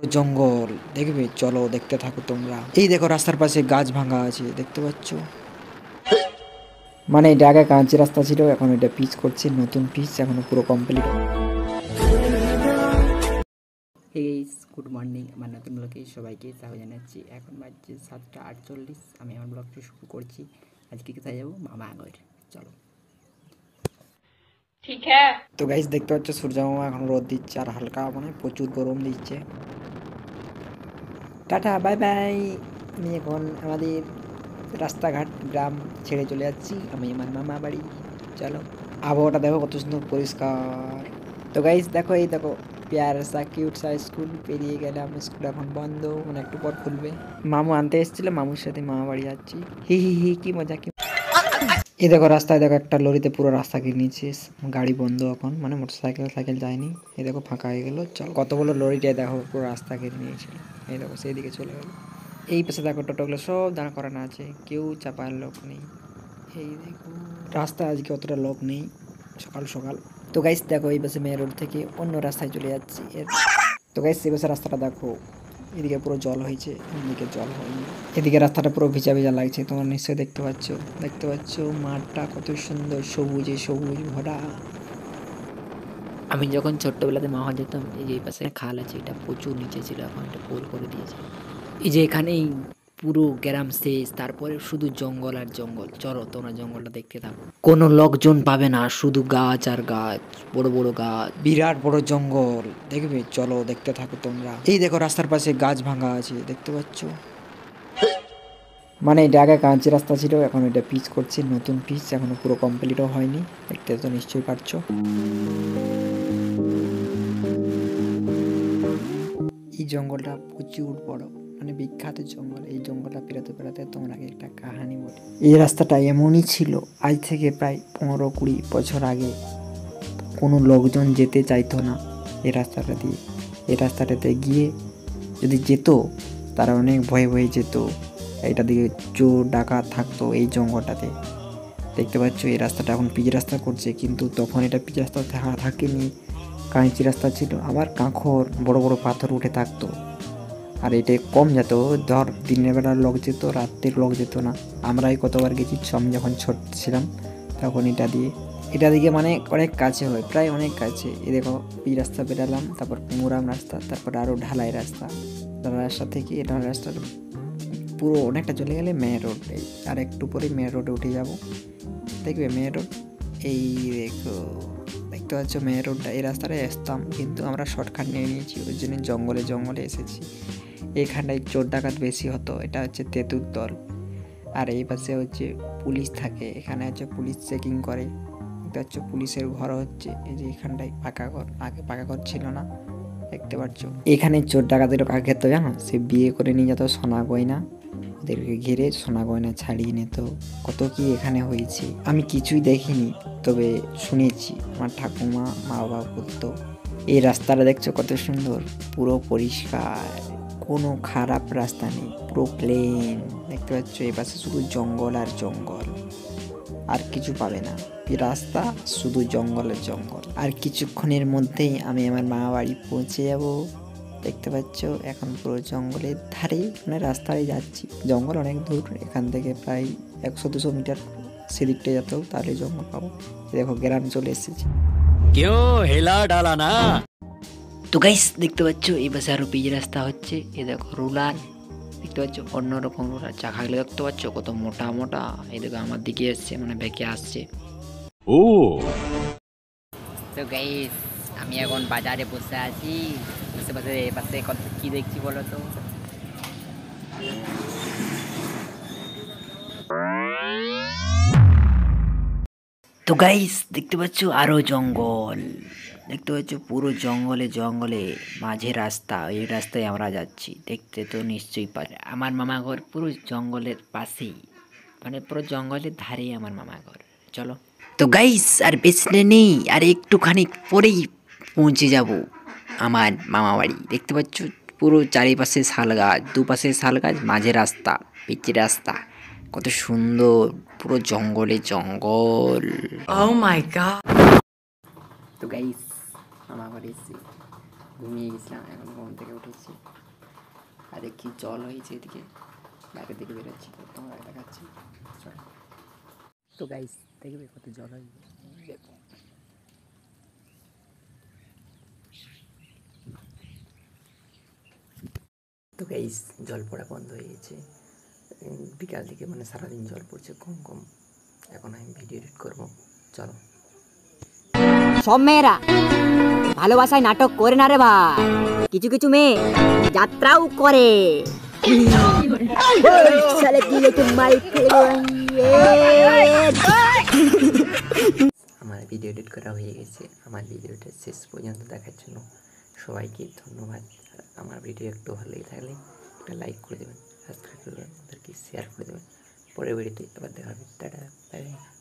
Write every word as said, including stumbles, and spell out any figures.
জঙ্গল দেখবে, চলো দেখতে থাকো তোমরা। এই দেখো রাস্তার পাশে গাছ ভাঙা আছে, দেখতে পাচ্ছ? মানে এটা আগে কাঁচি রাস্তা ছিল, এখন এটা পিচ করছে, নতুন পিচ, এখনো পুরো কমপ্লিট। হেইস গুড মর্নিং, আমার নতুন ব্লগে সবাইকে স্বাগত জানাচ্ছি। এখন বাজছে সাতটা আটচল্লিশ। আমি আমার ব্লগটি শুরু করছি। আজকে কোথায় যাবো? মামা আগর। চলো। ঠিক হ্যাঁ। তো গাইস দেখতে পাচ্ছ সূর্য মামা এখন রোদ দিচ্ছে আর হালকা মানে প্রচুর গরম দিচ্ছে। Tata bye bye. আমি এখন আমাদের রাস্তাঘাট গ্রাম ছেড়ে চলে যাচ্ছি, আমি আমার মামা বাড়ি। চলো, আবহাওয়াটা দেখো কত সুন্দর পরিষ্কার। তো গাইস দেখো, এই দেখো প্যার সা কিউট সা স্কুল পেরিয়ে গেলাম। স্কুল এখন বন্ধ, মানে একটু পর খুলবে। মামু আনতে এসেছিল, মামুর সাথে মামা বাড়ি যাচ্ছি। হি হি হি কি মজা কি। এই দেখো রাস্তায় দেখো একটা লরিতে পুরো রাস্তা কিনে নিয়েছে, গাড়ি বন্ধ এখন, মানে মোটর সাইকেল সাইকেল যায়নি। এই দেখো ফাঁকা হয়ে গেল। চল, কত বড় লরিটাই দেখো পুরো রাস্তা কিনে নিয়েছিল। এই দেখো সেই দিকে চলে গেল। এই পাশে দেখো টোটোগুলো সব দাঁড় করানো আছে, কেউ চাপার লোক নেই। এই দেখো রাস্তায় আজকে অতটা লোক নেই, সকাল সকাল। তো গাইস দেখো এই পাশে মেন রোড থেকে অন্য রাস্তায় চলে যাচ্ছি। তো গাইস এই পাশে রাস্তাটা দেখো, এদিকে পুরো জল হয়েছে, এদিকে জল হয়নি। এদিকে রাস্তাটা পুরো ভিজা ভিজা লাগছে, তোমরা নিশ্চয়ই দেখতে পাচ্ছ। দেখতে পাচ্ছ মাঠটা কত সুন্দর, সবুজে সবুজ ভরা। আমি যখন ছোট্টবেলাতে মামা যেতাম, এই যে এই পাশে খাল আছে, এটা প্রচুর নিচে ছিল, এখন এটা পোল করে দিয়েছে। এই যে এখানেই পুরো গ্রাম শেষ, তারপরে শুধু জঙ্গল আর জঙ্গল। চলো তোমরা জঙ্গলটা দেখতে থাকো। কোনো লোকজন পাবে না, শুধু গাছ আর গাছ, বড় বড় গাছ, বিরাট বড় জঙ্গল দেখবে, চলো দেখতে থাকো তোমরা। এই দেখো রাস্তার পাশে গাছ ভাঙা আছে, দেখতে পাচ্ছ? মানে এটা আগে কাঁচি রাস্তা ছিল, এখন এটা পিচ করছে, নতুন পিচ, এখনো পুরো কমপ্লিটও হয়নি। দেখতে তো নিশ্চয়ই পারছো। এই জঙ্গলটা প্রচুর বড়, মানে বিখ্যাত জঙ্গল। এই জঙ্গলটা পেরোতে পেরোতে তোমার আগে একটা কাহানি বলি। এই রাস্তাটা এমনই ছিল আজ থেকে প্রায় পনেরো কুড়ি বছর আগে। কোনো লোকজন যেতে চাইতো না এই রাস্তাটা দিয়ে। এই রাস্তাটাতে গিয়ে যদি যেত, তারা অনেক ভয়ে ভয়ে যেত। এটা দিকে চোর ডাকাত থাকতো এই জঙ্গলটাতে। দেখতে পাচ্ছ এই রাস্তাটা এখন পিচ রাস্তা করছে, কিন্তু তখন এটা পিচ রাস্তা থাকেনি, কাঁচি রাস্তা ছিল। আবার কাঁকর বড় বড় পাথর উঠে থাকতো, আর এটা কম যেত। ধর দিনের বেলার লোক যেত, রাত্রের লোক যেত না। আমরাই কতবার গেছি, আমি যখন ছোট ছিলাম তখন এটা দিয়ে এটা দিকে মানে অনেক কাছে হয়, প্রায় অনেক কাছে। এ দেখো পিচ রাস্তা বেরালাম, তারপর মুরাম রাস্তা, তারপর আরও ঢালাই রাস্তা। ঢালাই রাস্তা থেকে এটা রাস্তার পুরো অনেকটা চলে গেলে মেন রোড। আর একটু পরে মেন রোডে উঠে যাব, দেখবে মেন রোড। এই দেখো দেখতে পাচ্ছ মেন রোডটা। এই রাস্তাটায় আসতাম, কিন্তু আমরা শর্টকাট নিয়ে নিয়েছি, ওই জন্য জঙ্গলে জঙ্গলে এসেছি। এখানটায় চোর ডাকাত বেশি হতো। এটা হচ্ছে তেঁতুর দল, আর এই পাশে হচ্ছে পুলিশ থাকে, এখানে হচ্ছে পুলিশ চেকিং করে। এটা হচ্ছে পুলিশের ঘর হচ্ছে, এই যে এখানটায় পাকা ঘর, আগে পাকা ঘর ছিল না, দেখতে পাচ্ছ। এখানে চোর ডাকাতের আগে তো জানো, সে বিয়ে করে নিয়ে যেত সোনা গয়না, ওদেরকে ঘিরে সোনা গয়না ছাড়িয়ে নিত। কত কি এখানে হয়েছে, আমি কিছুই দেখিনি, তবে শুনেছি, আমার ঠাকুমা মা বাবা বলতো। এই রাস্তাটা দেখছো কত সুন্দর, পুরো পরিষ্কার, কোনো খারাপ রাস্তা নেই, পুরো প্লেন। দেখতে পাচ্ছ এই পাশে শুধু জঙ্গল আর জঙ্গল, আর কিছু পাবে না। এই রাস্তা শুধু জঙ্গলের জঙ্গল। আর কিছুক্ষণের মধ্যেই আমি আমার মামা বাড়ি পৌঁছে যাব। দেখতে পাচ্ছ এখন পুরো জঙ্গলের ধারে, মানে রাস্তায় যাচ্ছি। জঙ্গল অনেক দূর, এখান থেকে প্রায় একশো দুশো মিটার সেদিকটা যেতেও তাহলে জঙ্গল পাবো। দেখো গ্রাম চলে এসেছি। কেউ হেলা ডালা না। তো গাইস দেখতে পাচ্ছ এই পাশে আরো পিচ রাস্তা হচ্ছে। এ দেখো রুলার, দেখতে পাচ্ছ অন্যরকম রুলার। চাকাগুলো দেখতে পাচ্ছ কত মোটা মোটা। এই দেখো আমার দিকে এসছে, মানে বেঁকে আসছে। ও তো গাইস আমি এখন বাজারে বসে আছি, বসে বসে এই পাশে কত কি দেখছি বলো তো। তো গাইস দেখতে পাচ্ছ আরো জঙ্গল, দেখতে পাচ্ছ পুরো জঙ্গলে জঙ্গলে মাঝে রাস্তা। এই রাস্তায় আমরা যাচ্ছি, দেখতে তো নিশ্চয়ই পারে। আমার মামা ঘর পুরো জঙ্গলের পাশেই, মানে পুরো জঙ্গলের ধারেই আমার মামা ঘর। চলো তো গাইস আর বেশি নেই, আর একটুখানি পরেই পৌঁছে যাব আমার মামা বাড়ি। দেখতে পাচ্ছ পুরো চারিপাশে শাল গাছ, দুপাশে শাল গাছ, মাঝে রাস্তা, পিচের রাস্তা, কত সুন্দর, পুরো জঙ্গলে জঙ্গল। ও মাই গড। তো গাইস মামা বাড়ি এসেছি, ঘুমিয়ে গেছিলাম, এখন ঘুম থেকে উঠেছি। আর কি জল হয়েছে এদিকে, বাইরের দিকে বেরোচ্ছি তো তোমরা দেখাচ্ছি। তো গাইস দেখবে কত জল হয়েছে, দেখো। তো গাইস জল পড়া বন্ধ হয়ে গেছে, বিকাল থেকে মানে সারাদিন জল পড়ছে কম কম। এখন আমি ভিডিও এডিট করবো, চলো। সব মেয়েরা ভালোবাসায় নাটক করে না রে ভাই, কিছু কিছু মেয়ে যাত্রাও করে। শালা কি একটু মাইক আমার ভিডিও এডিট করা হয়ে গেছে। আমার ভিডিওটা শেষ পর্যন্ত দেখার জন্য সবাইকে ধন্যবাদ। আর আমার ভিডিও একটু ভালো লেগে থাকলে একটা লাইক করে দেবেন, সাবস্ক্রাইব করবেন, ওদেরকে শেয়ার করে দেবেন। পরের ভিডিওতে আবার দেখা হবে। Tata, bye by.